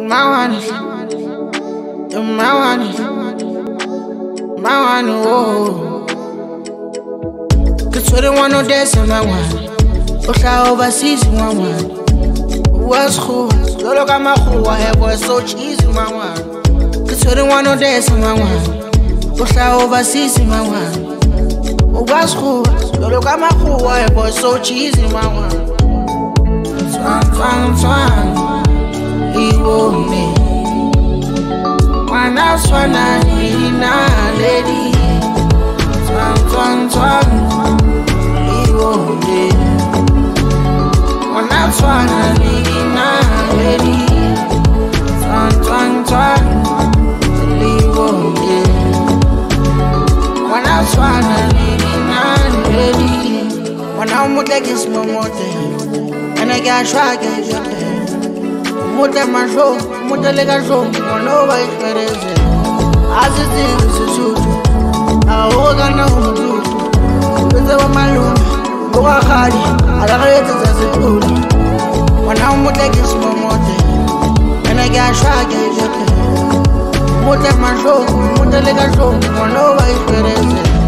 mangoane, oh. Ke tshwere ngwana o desa mangoane, o hlaha overseas mangoane. Was goed, jolo ka makgowa, he was so cheesy mangoane. Ke tshwere ngwana o desa mangoane, o hlaha overseas mangoane. Was goed, jolo ka makgowa, he was so cheesy mangoane. Twang, iwo me. Wana swana nina lady. Twang, iwo me. Wana swana nina lady. Twang, iwo me. Wana swana nina lady. Wana umutle kisimomote. And I got shy, Muta Masho, Mutalega Show, or nobody better. As it is, I hold on to with our Malome, go a hard, I don't know as a good. When I'm Mutaka Smomote, and I got shy, Muta Masho, Mutalega Show, or nobody better.